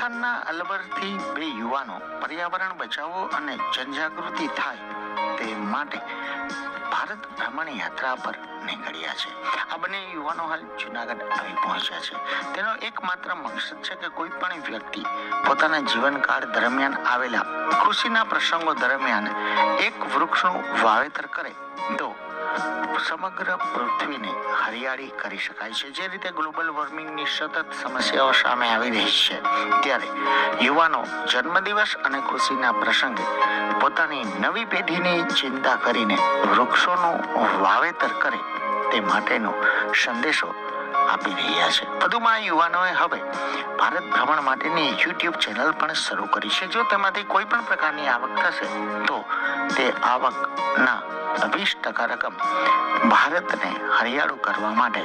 અમદાવાદના અલવરથી બે યુવાનો પર્યાવરણ બચાવો અને જનજાગૃતિ થાય તે માટે ભારત ભ્રમણ યાત્રા પર નીકળ્યા છે। આ બંને યુવાનો હાલ જુનાગઢ આવી પહોંચ્યા છે। તેનો એકમાત્ર મકસદ છે કે કોઈ પણ વ્યક્તિ પોતાના જીવનકાળ દરમિયાન આવેલા ખુશીના પ્રસંગો દરમિયાન એક વૃક્ષનું વાવેતર કરે તો સમગ્ર પૃથ્વીને હરિયાળી કરી શકાય છે। જે રીતે ગ્લોબલ વોર્મિંગની સતત સમસ્યાઓ સામે આવી રહી છે, ત્યારે યુવાનો જન્મદિવસ અને ખુશીના પ્રસંગે પોતાની નવી પેઢીની ચિંતા કરીને વૃક્ષોનું વાવેતર કરે તે માટેનો સંદેશો આપી રહ્યા છે। વધુમાં યુવાનોએ હવે ભારત ભ્રમણ માટેની યુટ્યુબ ચેનલ પણ શરૂ કરી છે। જો તેમાંથી કોઈ પણ પ્રકારની આવક થશે તો તે આવકના 20% રકમ भारत ने हरियाणु करवा माटे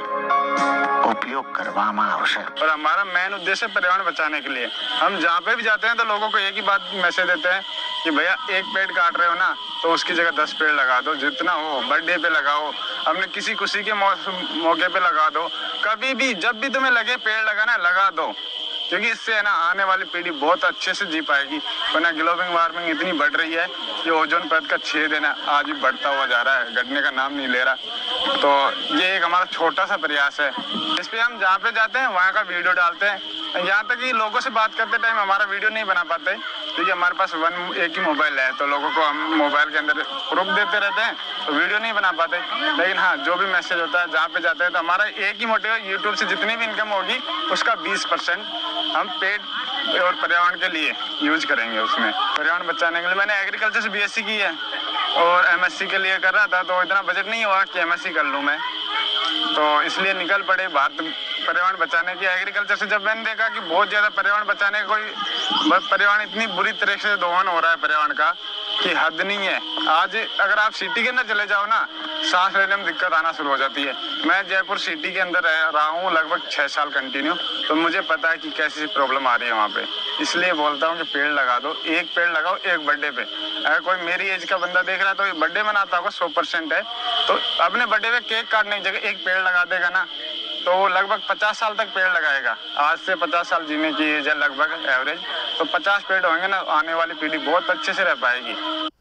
उपयोग करवामा आवश्य। और हमारा मेन उद्देश्य पर्यावरण बचाने के लिए। हम जहाँ पे भी जाते हैं तो लोगों को एक ही बात मैसेज देते हैं कि भैया एक पेड़ काट रहे हो ना तो उसकी जगह 10 पेड़ लगा दो, जितना हो बर्थडे पे लगाओ, अपने किसी खुशी के मौके पे लगा दो, कभी भी जब भी तुम्हें लगे पेड़ लगाना लगा दो, क्योंकि इससे है ना आने वाली पीढ़ी बहुत अच्छे से जी पाएगी। वरना ग्लोबल वार्मिंग इतनी बढ़ रही है कि ओजोन परत का छेद है ना आज भी बढ़ता हुआ जा रहा है, घटने का नाम नहीं ले रहा। तो ये एक हमारा छोटा सा प्रयास है। इस पे हम जहाँ पे जाते हैं वहाँ का वीडियो डालते हैं। यहाँ तक कि लोगों से बात करते टाइम हमारा वीडियो नहीं बना पाते क्योंकि हमारे पास एक ही मोबाइल है, तो लोगों को हम मोबाइल के अंदर प्रूफ देते रहते हैं तो वीडियो नहीं बना पाते। लेकिन हाँ, जो भी मैसेज होता है जहाँ पे जाते हैं तो हमारा एक ही मोटिव है, यूट्यूब से जितनी भी इनकम होगी उसका 20% हम पेड़ और पर्यावरण के लिए यूज करेंगे। उसमें पर्यावरण बचाने के लिए मैंने एग्रीकल्चर से बीएससी की है और एमएससी के लिए कर रहा था, तो इतना बजट नहीं हुआ कि एमएससी कर लूँ मैं, तो इसलिए निकल पड़े भारत पर्यावरण बचाने की। एग्रीकल्चर से जब मैंने देखा कि बहुत ज़्यादा पर्यावरण बचाने का पर्यावरण इतनी बुरी तरह से दोहन हो रहा है पर्यावरण का कि हद नहीं है। आज अगर आप सिटी के अंदर चले जाओ ना, सांस लेने में दिक्कत आना शुरू हो जाती है। मैं जयपुर सिटी के अंदर रह रहा हूँ लगभग 6 साल कंटिन्यू, तो मुझे पता है कि कैसी प्रॉब्लम आ रही है वहाँ पे। इसलिए बोलता हूँ कि पेड़ लगा दो, एक पेड़ लगाओ एक बर्थडे पे। अगर कोई मेरी एज का बंदा देख रहा है तो बर्थडे मनाता होगा 100% है, तो अपने बर्थडे पे केक काटने की जगह एक पेड़ लगा देगा ना तो वो लगभग 50 साल तक पेड़ लगाएगा। आज से 50 साल जीने की एज है लगभग एवरेज, तो 50 पेड़ होंगे ना, आने वाली पीढ़ी बहुत अच्छे से रह पाएगी।